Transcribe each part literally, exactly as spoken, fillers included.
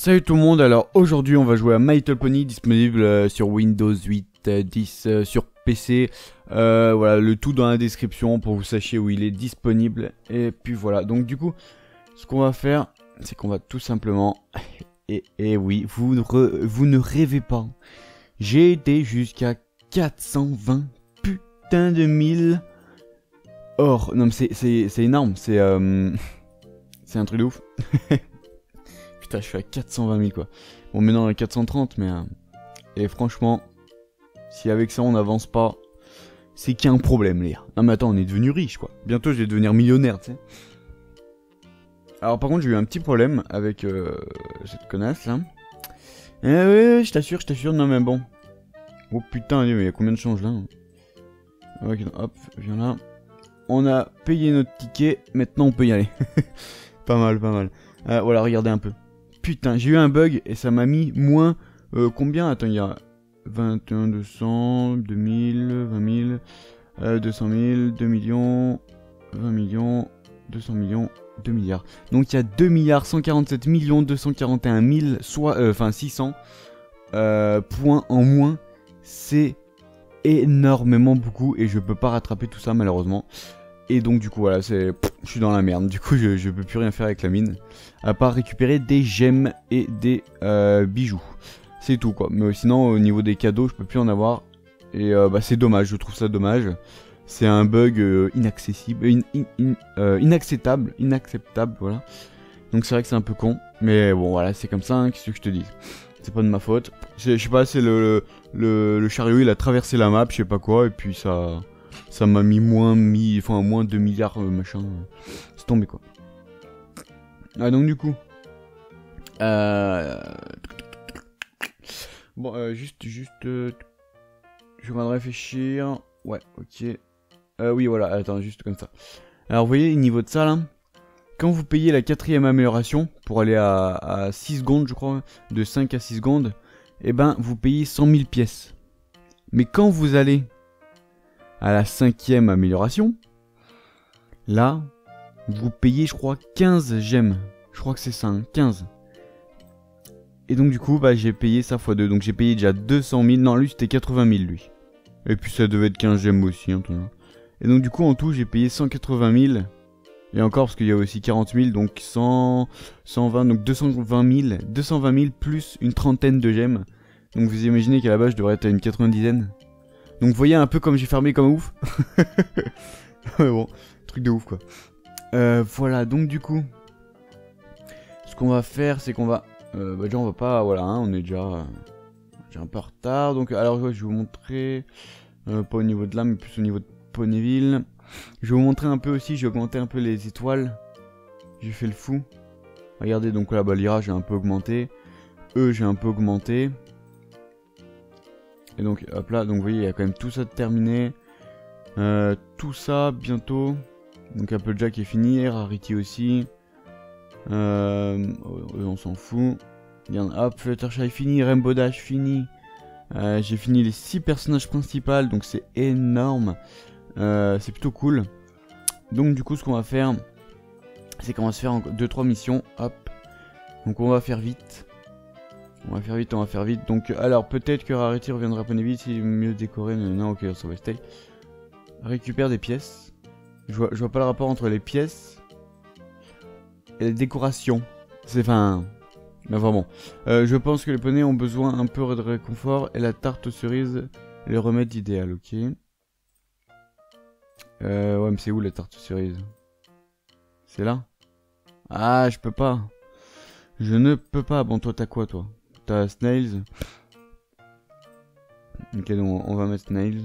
Salut tout le monde, alors aujourd'hui on va jouer à My Little Pony, disponible euh, sur Windows huit, euh, dix, euh, sur P C. Euh, voilà, le tout dans la description pour que vous sachiez où il est disponible. Et puis voilà, donc du coup, ce qu'on va faire, c'est qu'on va tout simplement... Et, et oui, vous ne, re, vous ne rêvez pas. J'ai été jusqu'à quatre cent vingt putain de mille or. Non mais c'est énorme, c'est... Euh, c'est un truc de ouf. Putain, je suis à quatre cent vingt mille quoi. Bon, maintenant on est à quatre cent trente, mais... Euh... Et franchement, si avec ça on n'avance pas, c'est qu'il y a un problème, les gars. Non mais attends, on est devenu riche quoi. Bientôt je vais devenir millionnaire, tu sais. Alors par contre, j'ai eu un petit problème avec euh, cette connasse là. Eh oui, oui, je t'assure, je t'assure, non mais bon. Oh putain, mais il y a combien de changes là? Ok, hop, viens là. On a payé notre ticket, maintenant on peut y aller. Pas mal, pas mal. Euh, voilà, regardez un peu. Putain, j'ai eu un bug et ça m'a mis moins... Euh, combien? Attends, il y a vingt et un, deux cents, deux mille, vingt mille, euh, deux cent mille, deux millions, vingt millions, deux cents millions, deux milliards. Donc il y a deux milliards cent quarante-sept millions deux cent quarante et un mille, soit, euh, enfin six cents euh, points en moins. C'est énormément beaucoup et je peux pas rattraper tout ça malheureusement. Et donc du coup voilà, c'est, je suis dans la merde. Du coup je, je peux plus rien faire avec la mine, à part récupérer des gemmes et des euh, bijoux. C'est tout quoi. Mais sinon au niveau des cadeaux je peux plus en avoir. Et euh, bah c'est dommage, je trouve ça dommage. C'est un bug euh, inaccessible, in, in, in, euh, inacceptable, inacceptable voilà. Donc c'est vrai que c'est un peu con, mais bon voilà c'est comme ça, hein, qu'est-ce que je te dis. C'est pas de ma faute. Je sais pas, c'est le, le, le chariot il a traversé la map, je sais pas quoi, et puis ça... Ça m'a mis moins, mi, enfin moins deux milliards euh, machin. C'est tombé quoi. Ah donc du coup. Euh... Bon euh, juste, juste. Euh... Je suis en train de réfléchir. Ouais, ok. Euh, oui voilà, attends, juste comme ça. Alors vous voyez, niveau de ça là. Quand vous payez la quatrième amélioration, pour aller à, à six secondes je crois, de cinq à six secondes, et ben vous payez cent mille pièces. Mais quand vous allez à la cinquième amélioration, là, vous payez, je crois, quinze gemmes. Je crois que c'est ça, hein, quinze. Et donc, du coup, bah, j'ai payé ça fois deux. Donc, j'ai payé déjà deux cent mille. Non, lui, c'était quatre-vingt mille, lui. Et puis, ça devait être quinze gemmes aussi. Hein, et donc, du coup, en tout, j'ai payé cent quatre-vingt mille. Et encore, parce qu'il y a aussi quarante mille. Donc, cent, cent vingt. Donc, deux cent vingt mille. deux cent vingt mille plus une trentaine de gemmes. Donc, vous imaginez qu'à la base, je devrais être à une quatre-vingt-dizaine. Donc vous voyez un peu comme j'ai fermé comme ouf. Mais bon, truc de ouf quoi. Euh, voilà, donc du coup, ce qu'on va faire, c'est qu'on va... Euh, bah déjà on va pas... Voilà, hein, on est déjà... Euh, j'ai un peu en retard. Donc alors ouais, je vais vous montrer... Euh, pas au niveau de là, mais plus au niveau de Ponyville. Je vais vous montrer un peu aussi, j'ai augmenté un peu les étoiles. J'ai fait le fou. Regardez, donc là, bah l'I R A j'ai un peu augmenté. E j'ai un peu augmenté. Et donc hop là, donc vous voyez il y a quand même tout ça de terminé. Euh, tout ça bientôt. Donc Applejack est fini, Rarity aussi. Euh, on s'en fout. Hop, Fluttershy fini, Rainbow Dash fini. Euh, J'ai fini les six personnages principaux, donc c'est énorme. Euh, c'est plutôt cool. Donc du coup ce qu'on va faire, c'est qu'on va se faire deux trois missions. Hop. Donc on va faire vite. On va faire vite, on va faire vite. Donc, alors, peut-être que Rarity reviendra pas vite, s'il est mieux décoré. Non, non, ok, ça va stay. Récupère des pièces. Je vois, je vois pas le rapport entre les pièces et les décorations. C'est enfin... Mais enfin bon. Euh, je pense que les poneys ont besoin un peu de réconfort et la tarte aux cerises est le remède idéal, ok. Euh, ouais, mais c'est où la tarte aux cerises? C'est là? Ah, je peux pas. Je ne peux pas. Bon, toi, t'as quoi, toi? T'as Snails. Ok, donc on va mettre Snails.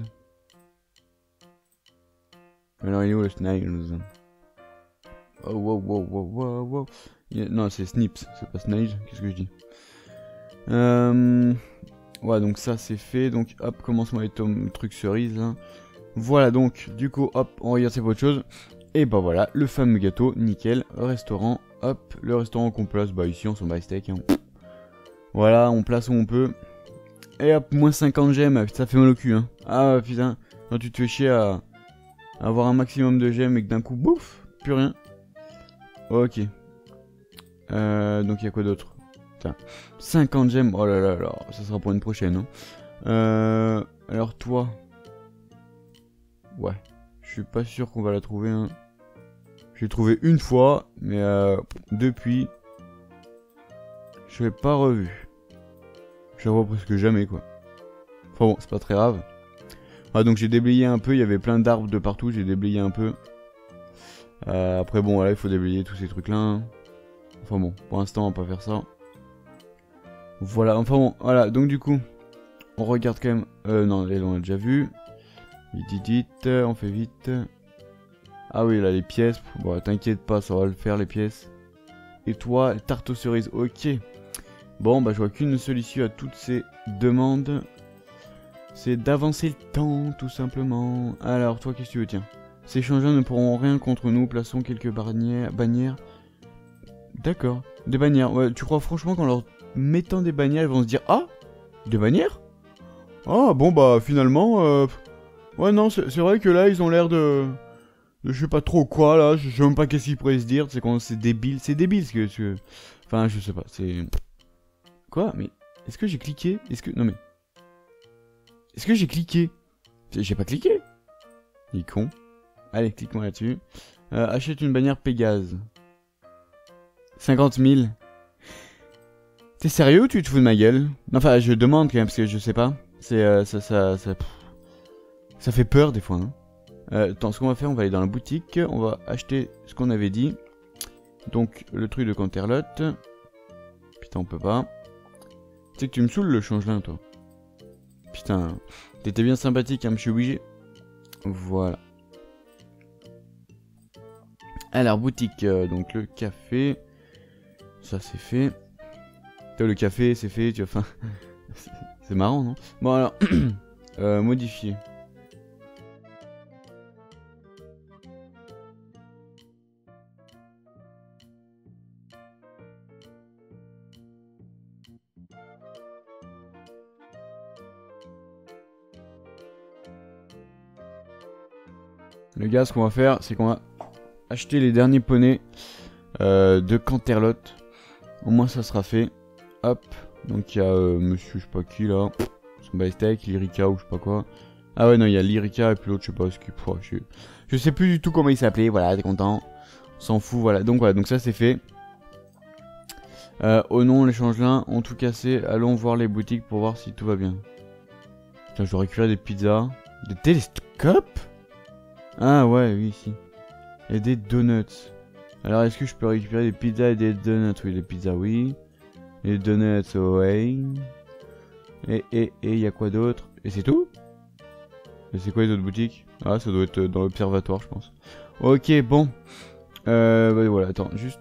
Alors il est où le Snails? Oh wow wow wow wow wow. Yeah, non c'est Snips, c'est pas Snails, qu'est-ce que je dis? euh... Ouais donc ça c'est fait, donc hop commence-moi les trucs cerises là. Voilà donc du coup hop on regarde c'est pas autre chose. Et bah voilà le fameux gâteau, nickel, restaurant, hop, le restaurant qu'on place, bah ici on s'en bat steak hein. Voilà on place où on peut. Et hop, moins cinquante gemmes, ça fait mal au cul hein. Ah putain, quand tu te fais chier à, à avoir un maximum de gemmes et que d'un coup, bouf, plus rien. Ok. Euh, donc il y a quoi d'autre? Putain. cinquante gemmes. Oh là là là. Ça sera pour une prochaine. Hein. Euh, alors toi. Ouais. Je suis pas sûr qu'on va la trouver. Hein. J'ai trouvé une fois. Mais euh, depuis. Je l'ai pas revu. Je la vois presque jamais quoi. Enfin bon, c'est pas très grave. Ah, donc j'ai déblayé un peu. Il y avait plein d'arbres de partout. J'ai déblayé un peu. Euh, après bon, voilà, il faut déblayer tous ces trucs là. Hein. Enfin bon, pour l'instant on va pas faire ça. Voilà, enfin bon, voilà, donc du coup, on regarde quand même... Euh, non, là, on a déjà vu. Vite, vite, vite, on fait vite. Ah oui, là, les pièces. Bon, t'inquiète pas, ça va le faire, les pièces. Et toi, tarte aux cerises, ok. Bon, bah, je vois qu'une seule issue à toutes ces demandes. C'est d'avancer le temps, tout simplement. Alors, toi, qu'est-ce que tu veux, tiens. Ces changements ne pourront rien contre nous, plaçons quelques bannières... bannières. D'accord, des bannières. Ouais, tu crois franchement qu'en leur mettant des bannières, ils vont se dire « Ah, des bannières ? Ah, bon bah finalement, euh... ouais non, c'est vrai que là, ils ont l'air de... de... Je sais pas trop quoi, là, je sais même pas qu'est-ce qu'ils pourraient se dire, c'est quand c'est débile, c'est débile ce que... que... Enfin, je sais pas, c'est... Quoi ? Mais, est-ce que j'ai cliqué ? Est-ce que... Non mais... Est-ce que j'ai cliqué ? J'ai pas cliqué ? Il est con. Allez, clique-moi là-dessus. Euh, achète une bannière Pégase. cinquante mille. T'es sérieux ou tu te fous de ma gueule? Enfin, je demande quand même, parce que je sais pas. C'est... Euh, ça, ça, ça... Ça fait peur des fois, hein. Euh, attends, ce qu'on va faire, on va aller dans la boutique. On va acheter ce qu'on avait dit. Donc, le truc de Canterlot. Putain, on peut pas. Tu sais que tu me saoules le changelin, toi. Putain, t'étais bien sympathique, hein, monsieur obligé. Voilà. Alors, boutique, euh, donc le café. Ça, c'est fait. Le café, c'est fait, tu vois, enfin... c'est marrant, non? Bon, alors... euh, modifier. Le gars, ce qu'on va faire, c'est qu'on va acheter les derniers poneys euh, de Canterlot. Au moins, ça sera fait. Hop. Donc, il y a euh, monsieur, je sais pas qui, là. Son steak, Lyrica ou je sais pas quoi. Ah ouais, non, il y a Lyrica et puis l'autre, je sais pas ce qui... Oh, je... je sais plus du tout comment il s'appelait. Voilà, t'es content. On s'en fout, voilà. Donc, voilà, donc ça, c'est fait. Euh, oh non, les changelins ont tout cassé. Allons voir les boutiques pour voir si tout va bien. Putain, je dois récupérer des pizzas. Des télescopes? Ah ouais, oui, si. Et des donuts. Alors, est-ce que je peux récupérer des pizzas et des donuts? Oui, les pizzas, oui. Les donuts, ouais. Et, et, et, il y a quoi d'autre? Et c'est tout? Et c'est quoi les autres boutiques? Ah, ça doit être dans l'observatoire, je pense. Ok, bon. Euh, bah, voilà, attends, juste...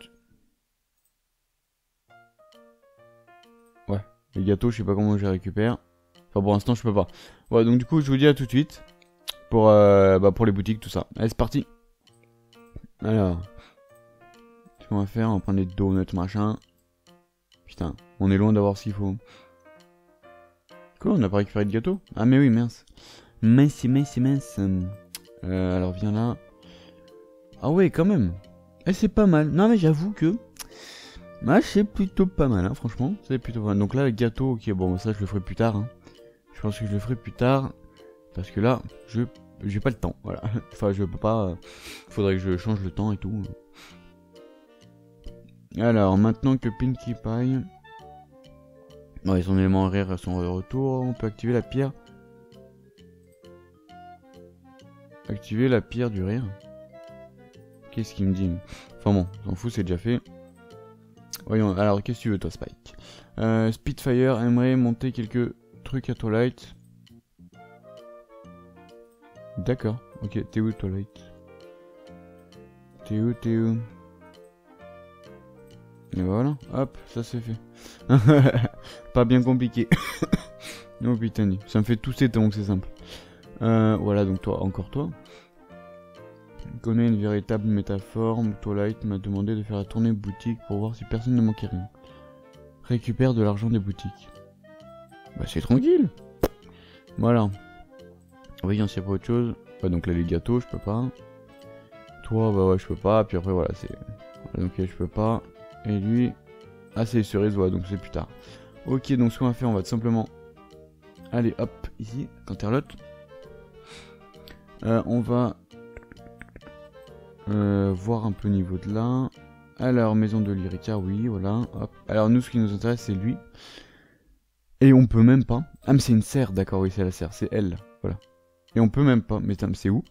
Ouais, les gâteaux, je sais pas comment je les récupère. Enfin, pour l'instant, je peux pas. Voilà, donc du coup, je vous dis à tout de suite. Pour, euh, bah, pour les boutiques, tout ça. Allez, c'est parti. Alors. Ce qu'on va faire, on va prendre les donuts, machin. Putain, on est loin d'avoir ce qu'il faut. Quoi, on n'a pas récupéré de gâteau? Ah, mais oui, mince. Mince, mince, mince. Euh, alors, viens là. Ah ouais, quand même. Eh, c'est pas mal. Non, mais j'avoue que... Ah, c'est plutôt pas mal, hein, franchement. C'est plutôt pas mal. Donc là, le gâteau, ok, bon, ça, je le ferai plus tard. Hein. Je pense que je le ferai plus tard. Parce que là, je j'ai pas le temps, voilà. Enfin, je peux pas... Euh, faudrait que je change le temps et tout. Alors, maintenant que Pinkie Pie... Ouais, son élément rire à son retour, on peut activer la pierre. Activer la pierre du rire. Qu'est-ce qu'il me dit? Enfin bon, s'en fout, c'est déjà fait. Voyons, alors, qu'est-ce que tu veux, toi, Spike? euh, Spitfire aimerait monter quelques trucs à Twilight. D'accord, ok, t'es où, Twilight? T'es où, t'es où? Et voilà, hop, ça c'est fait. Pas bien compliqué. Oh putain, ça me fait tousser donc c'est simple. Euh, voilà, donc toi, encore toi. Connais une véritable métaphore. Twilight m'a demandé de faire la tournée boutique pour voir si personne ne manquait rien. Récupère de l'argent des boutiques. Bah c'est tranquille. Voilà. Voyons s'il y a pas autre chose. Ouais, donc là les gâteaux, je peux pas. Toi, bah ouais, je peux pas. Puis après, voilà, c'est... Voilà, donc je peux pas. Et lui... Ah, c'est les cerises, ouais, donc c'est plus tard. Ok, donc ce qu'on va faire, on va tout simplement... Allez, hop, ici, Canterlot. Euh, on va... Euh, voir un peu au niveau de là. Alors, maison de Lyrica, oui, voilà. Hop. Alors, nous, ce qui nous intéresse, c'est lui. Et on peut même pas. Ah, mais c'est une serre, d'accord, oui, c'est la serre, c'est elle, voilà. Et on peut même pas. Mais c'est où?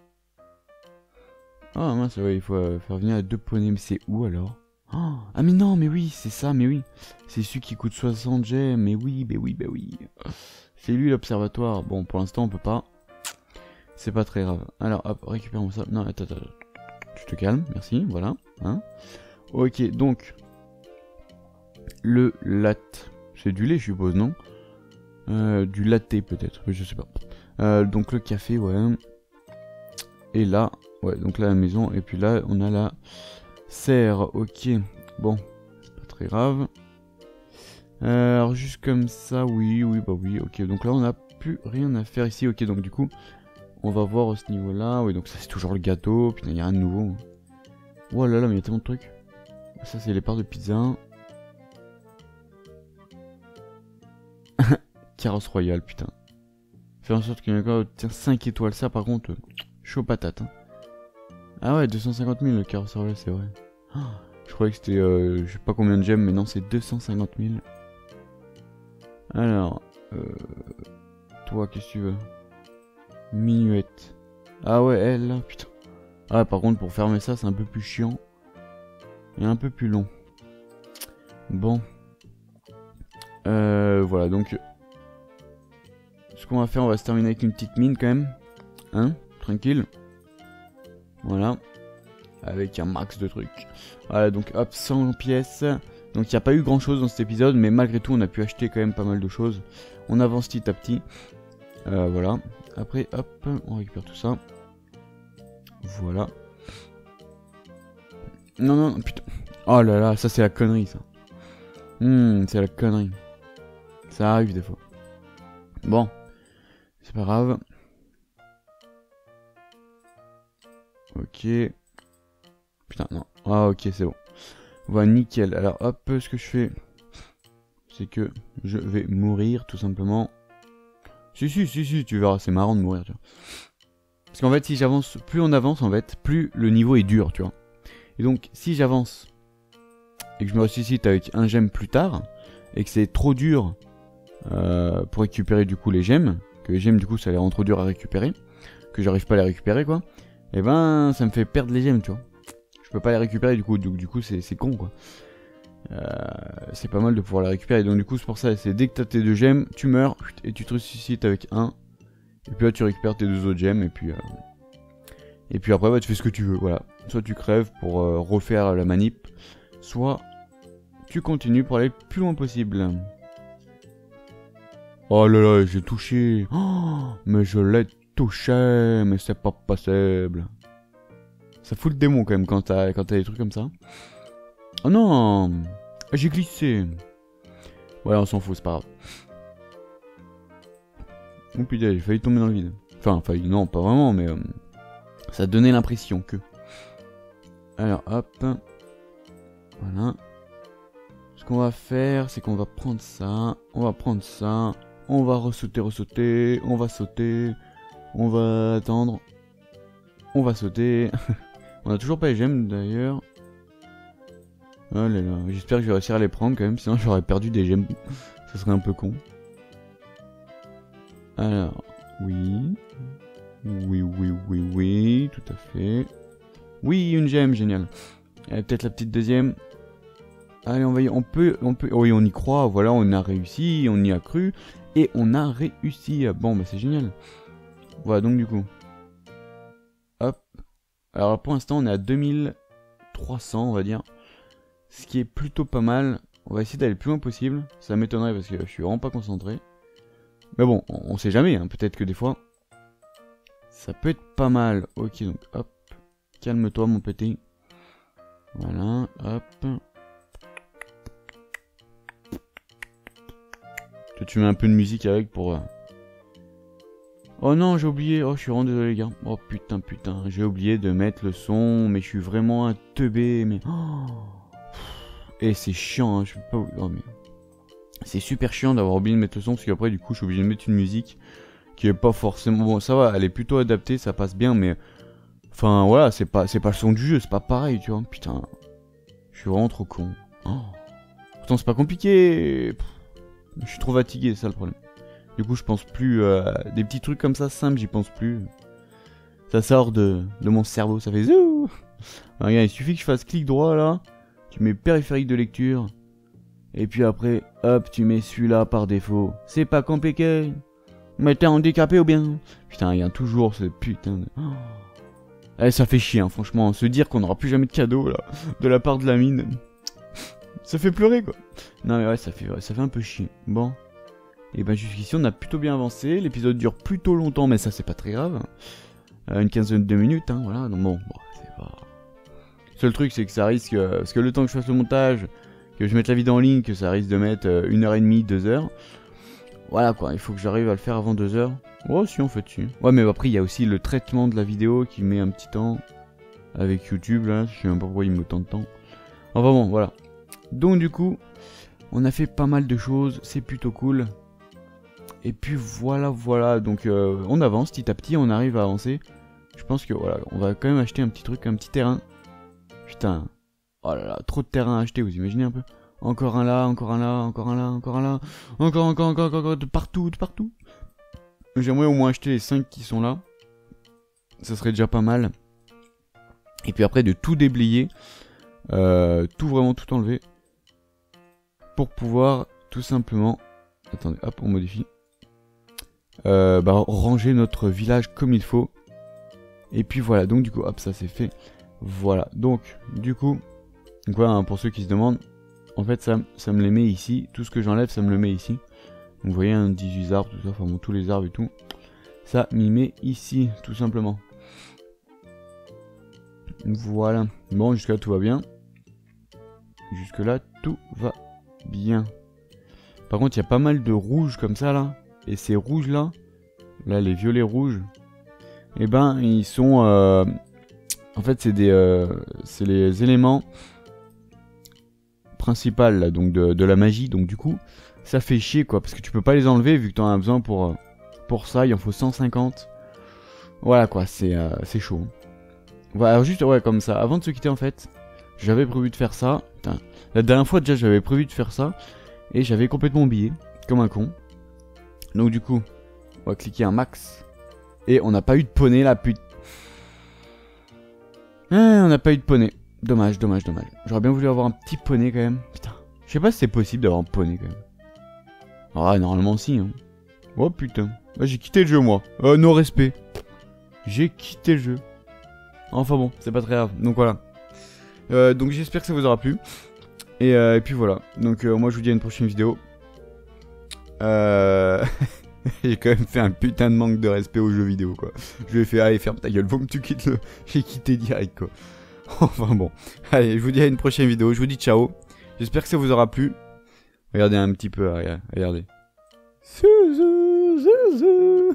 Ah, mince, ouais, il faut euh, faire venir à deux poneys, mais c'est où alors? Oh, ah, mais non, mais oui, c'est ça, mais oui. C'est celui qui coûte soixante gemmes, mais oui, mais oui, mais oui. C'est lui l'observatoire. Bon, pour l'instant, on peut pas. C'est pas très grave. Alors, hop, récupérons ça. Non, attends, attends. Tu te calmes, merci, voilà. Hein. Ok, donc. Le latte. C'est du lait, je suppose, non? euh, Du latte, peut-être, je sais pas. Euh, donc, le café, ouais. Et là, ouais, donc là, la maison. Et puis là, on a la serre. Ok, bon, c'est pas très grave. Euh, alors, juste comme ça, oui, oui, bah oui, ok. Donc là, on n'a plus rien à faire ici. Ok, donc du coup. On va voir à ce niveau-là. Oui, donc ça c'est toujours le gâteau. Putain, il n'y a rien de nouveau. Oh là là, mais il y a tellement de trucs. Ça, c'est les parts de pizza. Carrosse royale, putain. Faire en sorte qu'il y ait encore obtient cinq étoiles. Ça, par contre, chaud patate. Hein. Ah ouais, deux cent cinquante mille le carrosse royale, c'est vrai. Oh, je croyais que c'était, euh, je sais pas combien de gemmes, mais non, c'est deux cent cinquante mille. Alors, euh, toi, qu'est-ce que tu veux? Minuette. Ah ouais, elle là, putain. Ah, par contre, pour fermer ça, c'est un peu plus chiant. Et un peu plus long. Bon. Euh, voilà, donc... Ce qu'on va faire, on va se terminer avec une petite mine quand même. Hein? Tranquille. Voilà. Avec un max de trucs. Voilà, donc hop, cent pièces. Donc il n'y a pas eu grand chose dans cet épisode, mais malgré tout, on a pu acheter quand même pas mal de choses. On avance petit à petit. Euh, voilà. Après, hop, on récupère tout ça. Voilà. Non, non, putain. Oh là là, ça c'est la connerie, ça. Hmm, c'est la connerie. Ça arrive des fois. Bon. C'est pas grave. Ok. Putain, non. Ah, ok, c'est bon. Voilà, nickel. Alors, hop, ce que je fais, c'est que je vais mourir, tout simplement. Si, si, si, si, tu verras, c'est marrant de mourir, tu vois. Parce qu'en fait, si j'avance, plus on avance, en fait, plus le niveau est dur, tu vois. Et donc, si j'avance et que je me ressuscite avec un gemme plus tard, et que c'est trop dur euh, pour récupérer du coup les gemmes, que les gemmes du coup ça les rend trop dur à récupérer, que j'arrive pas à les récupérer quoi, et ben ça me fait perdre les gemmes, tu vois. Je peux pas les récupérer du coup, donc du coup c'est con quoi. Euh, c'est pas mal de pouvoir les récupérer, donc du coup c'est pour ça, c'est dès que t'as tes deux gemmes, tu meurs, et tu te ressuscites avec un, et puis là tu récupères tes deux autres gemmes, et puis... Euh, et puis après bah, tu fais ce que tu veux, voilà. Soit tu crèves pour euh, refaire la manip, soit tu continues pour aller le plus loin possible. Oh là là, j'ai touché. Oh, mais je l'ai touché, mais c'est pas possible. Ça fout le démon quand même quand t'as quand t'as des trucs comme ça. Oh non, j'ai glissé. Ouais, on s'en fout, c'est pas grave. Oh putain, j'ai failli tomber dans le vide. Enfin, failli, non, pas vraiment, mais... Euh, ça donnait l'impression que... Alors, hop. Voilà. Ce qu'on va faire, c'est qu'on va prendre ça. On va prendre ça. On va ressauter, ressauter. On va sauter. On va attendre. On va sauter. On a toujours pas les gemmes, d'ailleurs. Oh là là. J'espère que je vais réussir à les prendre, quand même. Sinon, j'aurais perdu des gemmes. Ça serait un peu con. Alors, oui... Oui, oui, oui, oui, tout à fait. Oui, une gemme, génial. Et peut-être la petite deuxième. Allez, on va y... on peut, on peut... Oui, on y croit, voilà, on a réussi, on y a cru. Et on a réussi. Bon, bah c'est génial. Voilà, donc du coup. Hop. Alors pour l'instant, on est à deux mille trois cents, on va dire. Ce qui est plutôt pas mal. On va essayer d'aller le plus loin possible. Ça m'étonnerait parce que je suis vraiment pas concentré. Mais bon, on, on sait jamais, hein. Peut-être que des fois... Ça peut être pas mal. Ok, donc hop. Calme-toi, mon petit. Voilà, hop. Tu, tu mets un peu de musique avec pour... Euh... Oh non, j'ai oublié. Oh, je suis vraiment désolé, les gars. Oh putain, putain. J'ai oublié de mettre le son. Mais je suis vraiment un teubé. Mais... Oh. Et c'est chiant, hein, je sais pas où... Oh, mais... C'est super chiant d'avoir oublié de mettre le son, parce qu'après du coup je suis obligé de mettre une musique qui est pas forcément... Bon ça va, elle est plutôt adaptée, ça passe bien, mais... Enfin voilà, c'est pas, c'est pas le son du jeu, c'est pas pareil, tu vois. Putain, je suis vraiment trop con. Oh. Pourtant c'est pas compliqué. Pff, je suis trop fatigué, c'est ça le problème. Du coup je pense plus... Euh, des petits trucs comme ça simples, j'y pense plus. Ça sort de, de mon cerveau, ça fait zou. Alors, regarde, il suffit que je fasse clic droit là, tu mets périphérique de lecture, et puis après, hop, tu mets celui-là par défaut. C'est pas compliqué. Mais t'es handicapé ou bien? Putain, il y a toujours ce putain de... Oh. Eh, ça fait chier, hein, franchement, se dire qu'on n'aura plus jamais de cadeau là, de la part de la mine. Ça fait pleurer quoi. Non mais ouais, ça fait, ouais, ça fait un peu chier. Bon. Et ben jusqu'ici on a plutôt bien avancé, l'épisode dure plutôt longtemps, mais ça c'est pas très grave. Euh, une quinzaine de minutes, hein, voilà, donc bon, bon c'est pas... Le seul truc c'est que ça risque, euh, parce que le temps que je fasse le montage, que je mette la vidéo en ligne, que ça risque de mettre euh, une heure et demie, deux heures. Voilà quoi, il faut que j'arrive à le faire avant deux heures. Oh si en fait si. Ouais mais après il y a aussi le traitement de la vidéo qui met un petit temps. Avec YouTube là, je sais même pas pourquoi il me met autant de temps. Enfin bon, voilà. Donc du coup, on a fait pas mal de choses, c'est plutôt cool. Et puis voilà, voilà, donc euh, on avance petit à petit, on arrive à avancer. Je pense que voilà, on va quand même acheter un petit truc, un petit terrain. Putain, oh là là, trop de terrain à acheter, vous imaginez un peu? Encore un là, encore un là, encore un là, encore un là, encore, encore, encore, encore, encore, de partout, de partout. J'aimerais au moins acheter les cinq qui sont là. Ça serait déjà pas mal. Et puis après de tout déblayer, euh, tout vraiment tout enlever. Pour pouvoir tout simplement... Attendez, hop, on modifie. Euh, bah, ranger notre village comme il faut. Et puis voilà, donc du coup, hop, ça c'est fait. Voilà, donc du coup, donc voilà, hein, pour ceux qui se demandent, en fait ça, ça me les met ici. Tout ce que j'enlève, ça me le met ici. Donc vous voyez, un dix-huit arbres, tout ça, enfin bon, tous les arbres et tout. Ça m'y met ici, tout simplement. Voilà. Bon, jusqu'à là tout va bien. Jusque là, tout va bien. Par contre, il y a pas mal de rouges comme ça là. Et ces rouges là, là les violets rouges, et eh ben ils sont... Euh... En fait c'est des... Euh... C'est les éléments principaux là, donc de, de la magie. Donc du coup, ça fait chier quoi. Parce que tu peux pas les enlever vu que t'en as besoin pour, pour ça. Il en faut cent cinquante. Voilà quoi, c'est euh, c'est chaud. Voilà, alors juste ouais comme ça. Avant de se quitter en fait, j'avais prévu de faire ça. Putain. La dernière fois déjà j'avais prévu de faire ça. Et j'avais complètement oublié. Comme un con. Donc du coup, on va cliquer un max. Et on n'a pas eu de poney là, putain. Ah, on n'a pas eu de poney. Dommage, dommage, dommage. J'aurais bien voulu avoir un petit poney quand même. Putain. Je sais pas si c'est possible d'avoir un poney quand même. Ah, normalement si. Hein. Oh putain. Bah, j'ai quitté le jeu moi. Euh, non respect. J'ai quitté le jeu. Enfin bon, c'est pas très grave. Donc voilà. Euh, donc j'espère que ça vous aura plu. Et, euh, et puis voilà. Donc euh, moi je vous dis à une prochaine vidéo. Euh... J'ai quand même fait un putain de manque de respect aux jeux vidéo quoi. Je lui ai fait allez ferme ta gueule, faut que tu quittes le... J'ai quitté direct quoi. Enfin bon. Allez, je vous dis à une prochaine vidéo, je vous dis ciao. J'espère que ça vous aura plu. Regardez un petit peu, regardez. regardez. Zouzou, zouzou.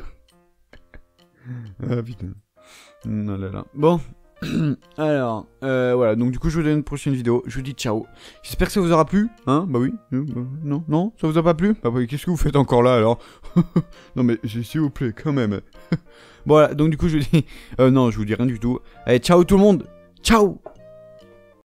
Ah putain. Non là là. Bon. Alors, euh, voilà, donc du coup je vous donne une prochaine vidéo, je vous dis ciao. J'espère que ça vous aura plu, hein, bah oui, euh, bah, non, non, ça vous a pas plu? Bah oui, qu'est-ce que vous faites encore là alors? Non mais, s'il vous plaît, quand même. Bon, voilà, donc du coup je vous dis, euh, non, je vous dis rien du tout. Allez, ciao tout le monde, ciao.